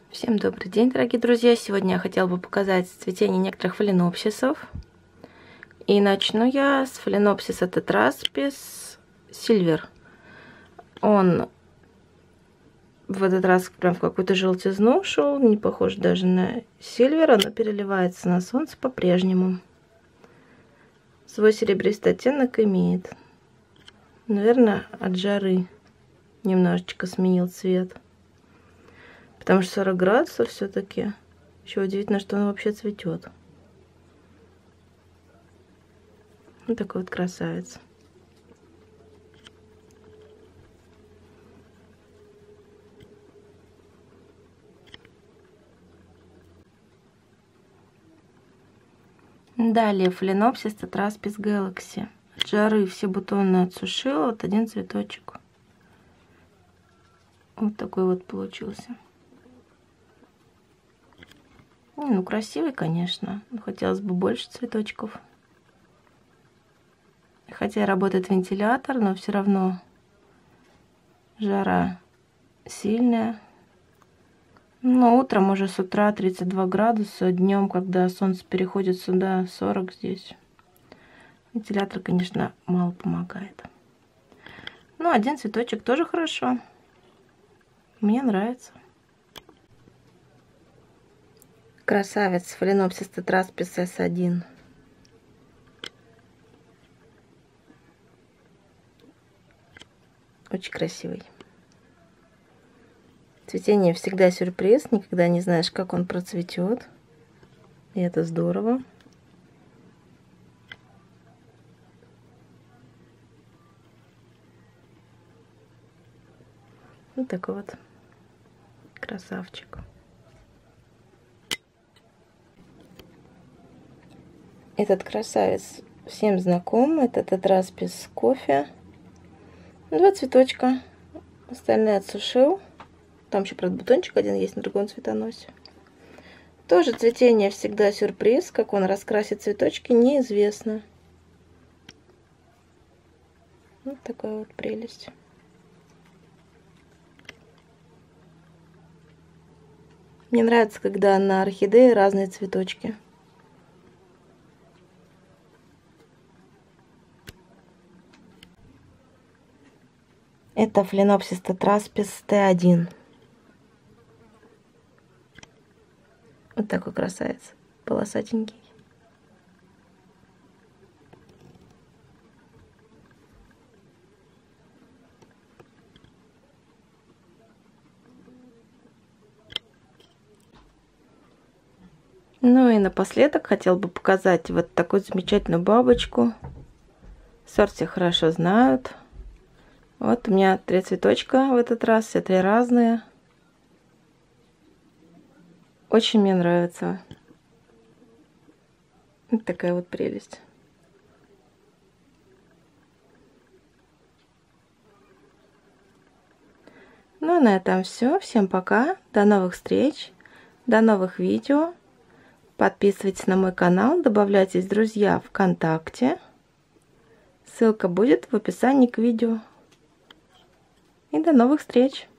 Всем добрый день, дорогие друзья! Сегодня я хотела бы показать цветение некоторых фаленопсисов. И начну я с фаленопсиса Tetraspis Silver. Он в этот раз прям в какую-то желтизну ушел, не похож даже на сильвер, но переливается на солнце по-прежнему. Свой серебристый оттенок имеет. Наверное, от жары немножечко сменил цвет. Потому что 40 градусов все-таки. Еще удивительно, что он вообще цветет. Вот такой вот красавец. Далее фаленопсис Tetraspis Galaxy. От жары все бутоны отсушила, вот один цветочек. Вот такой вот получился. Ну, красивый, конечно. Хотелось бы больше цветочков. Хотя работает вентилятор, но все равно жара сильная. Но утром уже с утра 32 градуса, днем, когда солнце переходит сюда, 40 здесь. Вентилятор, конечно, мало помогает. Ну, один цветочек тоже хорошо. Мне нравится. Красавец фаленопсис Tetraspis S1. Очень красивый. Цветение всегда сюрприз, никогда не знаешь, как он процветет. И это здорово. Вот такой вот красавчик. Этот красавец всем знаком. Это Tetraspis кофе. Два цветочка. Остальные отсушил. Там еще, правда, бутончик один есть на другом цветоносе. Тоже цветение всегда сюрприз. Как он раскрасит цветочки, неизвестно. Вот такая вот прелесть. Мне нравится, когда на орхидее разные цветочки. Это фаленопсис Tetraspis T1. Вот такой красавец, полосатенький. Ну и напоследок хотел бы показать вот такую замечательную бабочку. Сорт все хорошо знают. Вот у меня 3 цветочка в этот раз, все 3 разные. Очень мне нравится. Вот такая вот прелесть. Ну, на этом все. Всем пока. До новых встреч. До новых видео. Подписывайтесь на мой канал. Добавляйтесь в друзья ВКонтакте. Ссылка будет в описании к видео. И до новых встреч!